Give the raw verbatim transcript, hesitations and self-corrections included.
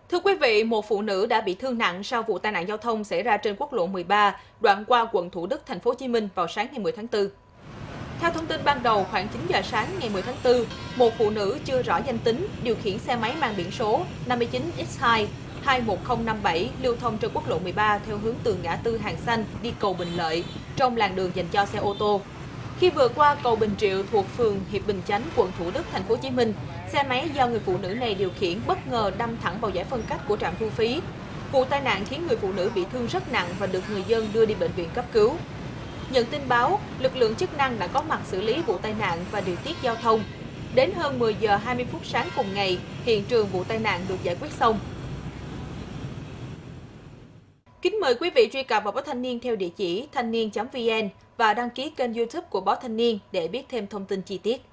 Thưa quý vị, một phụ nữ đã bị thương nặng sau vụ tai nạn giao thông xảy ra trên quốc lộ mười ba, đoạn qua quận Thủ Đức, thành phố Hồ Chí Minh vào sáng ngày mười tháng tư. Theo thông tin ban đầu, khoảng chín giờ sáng ngày mười tháng tư, một phụ nữ chưa rõ danh tính điều khiển xe máy mang biển số năm chín X hai hai một không năm bảy lưu thông trên quốc lộ mười ba theo hướng từ ngã tư Hàng Xanh đi cầu Bình Lợi trong làn đường dành cho xe ô tô. Khi vừa qua cầu Bình Triệu thuộc phường Hiệp Bình Chánh, quận Thủ Đức, thành phố Hồ Chí Minh, xe máy do người phụ nữ này điều khiển bất ngờ đâm thẳng vào giải phân cách của trạm thu phí. Vụ tai nạn khiến người phụ nữ bị thương rất nặng và được người dân đưa đi bệnh viện cấp cứu. Nhận tin báo, lực lượng chức năng đã có mặt xử lý vụ tai nạn và điều tiết giao thông. Đến hơn mười giờ hai mươi phút sáng cùng ngày, hiện trường vụ tai nạn được giải quyết xong. Kính mời quý vị truy cập vào báo Thanh niên theo địa chỉ thanh niên chấm vn và đăng ký kênh YouTube của báo Thanh niên để biết thêm thông tin chi tiết.